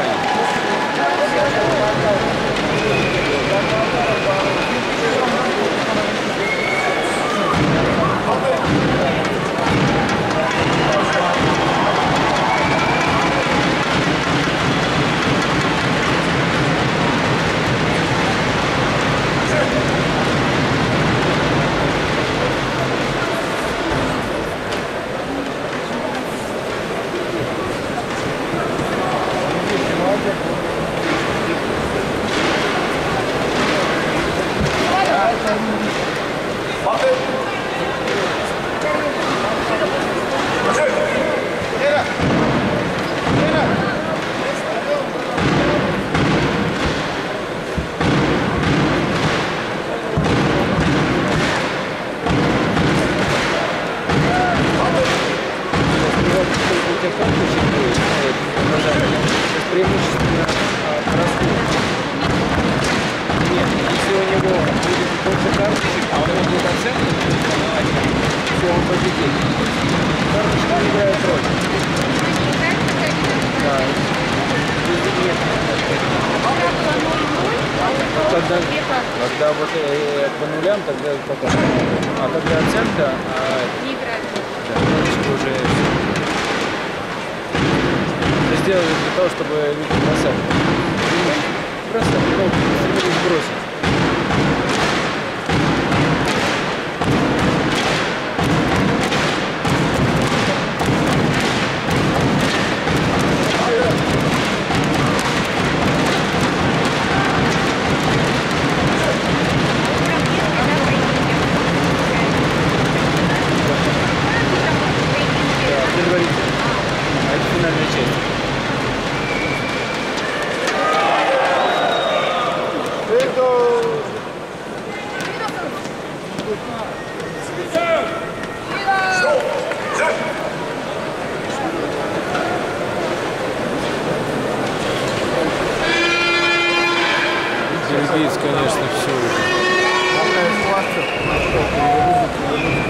Преимущественно простые. Нет, если у него будет больше карточек, а у него будет оценка, все, он победит. Карточка не играет роль. Да. Нет. Когда вот по нулям, тогда только. А когда оценка, не играет. Да, карточка уже сделали для того, чтобы люди бросали. Бросали, ну, стремились бросить. Да, предварительно. А это финальная часть. Бельгиец, конечно, все уже.